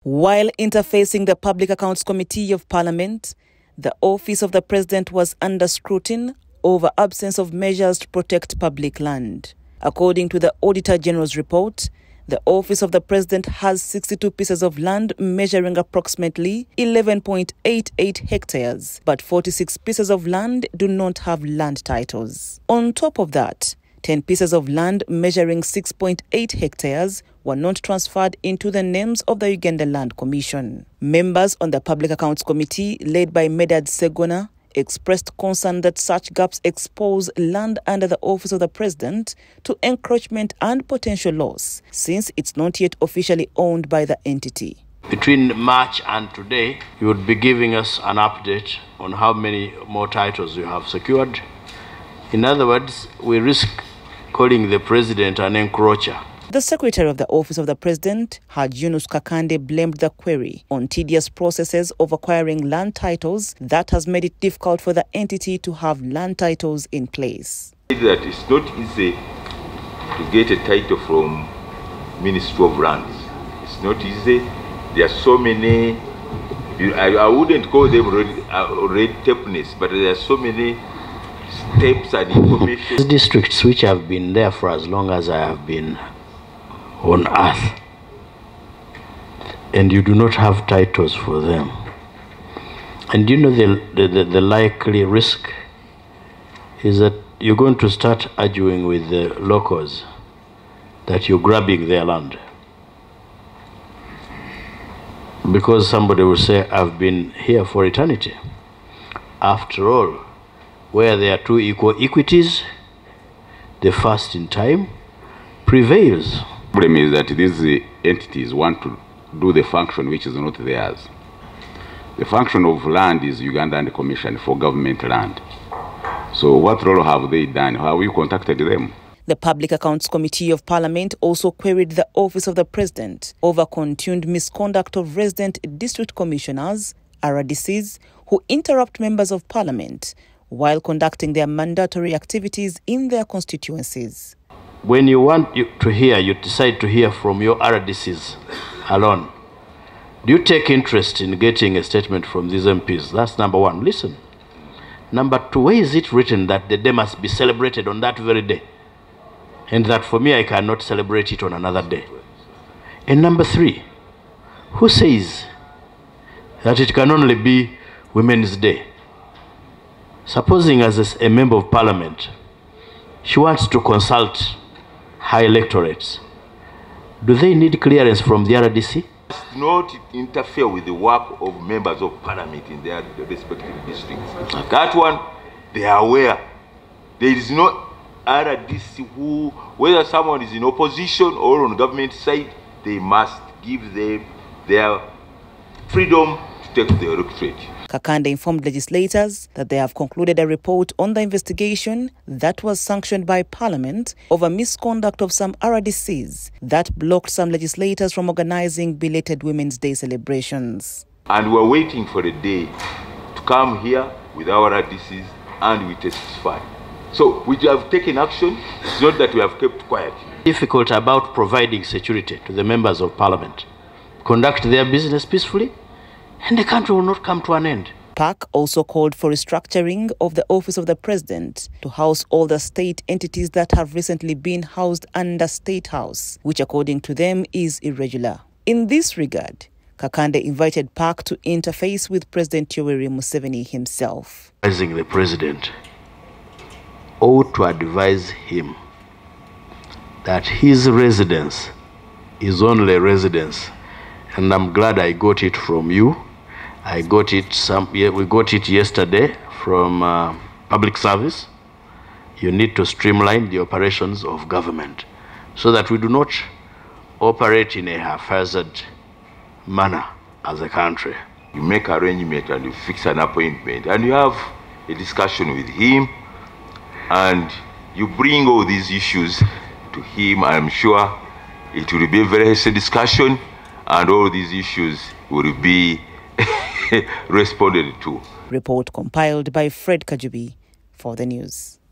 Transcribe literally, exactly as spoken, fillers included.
While interfacing the Public Accounts Committee of Parliament, the Office of the President was under scrutiny over absence of measures to protect public land. According to the Auditor General's report, the Office of the President has sixty-two pieces of land measuring approximately eleven point eight eight hectares, but forty-six pieces of land do not have land titles. On top of that, ten pieces of land measuring six point eight hectares were not transferred into the names of the Uganda Land Commission. Members on the Public Accounts Committee, led by Medad Segona, expressed concern that such gaps expose land under the Office of the President to encroachment and potential loss, since it's not yet officially owned by the entity. Between March and today, you would be giving us an update on how many more titles you have secured. In other words, we risk calling the President an encroacher. The Secretary of the Office of the President, Haji Yunus Kakande, blamed the query on tedious processes of acquiring land titles that has made it difficult for the entity to have land titles in place. That it's not easy to get a title from Ministry of Lands. It's not easy. There are so many, I, I wouldn't call them red, uh, red tapeness, but there are so many steps and information. These districts which have been there for as long as I have been on earth, and you do not have titles for them. And you know the, the, the, the likely risk is that you're going to start arguing with the locals that you're grabbing their land. Because somebody will say, I've been here for eternity. After all, where there are two equal equities, the first in time prevails. The problem is that these entities want to do the function which is not theirs. The function of land is Uganda Land Commission for government land. So what role have they done? How have you contacted them? The Public Accounts Committee of Parliament also queried the Office of the President over continued misconduct of resident district commissioners, R D Cs, who interrupt members of Parliament while conducting their mandatory activities in their constituencies. When you want you to hear, you decide to hear from your R D Cs alone. Do you take interest in getting a statement from these M Ps? That's number one. Listen. Number two, where is it written that the day must be celebrated on that very day? And that for me, I cannot celebrate it on another day. And number three, who says that it can only be Women's Day? Supposing as a, a member of Parliament, she wants to consult her electorates, do they need clearance from the R D C? Not interfere with the work of members of Parliament in their respective districts. That one, they are aware. There is no R D C who, whether someone is in opposition or on government side, they must give them their freedom to take the electorate. Kakande informed legislators that they have concluded a report on the investigation that was sanctioned by Parliament over misconduct of some R D Cs that blocked some legislators from organizing belated Women's Day celebrations. And we're waiting for the day to come here with our R D Cs and we testify. So we have taken action. It's not that we have kept quiet. Difficult about providing security to the members of Parliament, conduct their business peacefully, and the country will not come to an end. PAC also called for restructuring of the Office of the President to house all the state entities that have recently been housed under State House, which according to them is irregular. In this regard, Kakande invited PAC to interface with President Yoweri Museveni himself. The President ought to advise him that his residence is only residence, and I'm glad I got it from you. I got it some yeah, we got it yesterday from uh, public service. You need to streamline the operations of government so that we do not operate in a haphazard manner as a country. You make arrangement and you fix an appointment and you have a discussion with him and you bring all these issues to him. I'm sure it will be a very hasty discussion and all these issues will be responded to. Report compiled by Fred Kajubi for the news.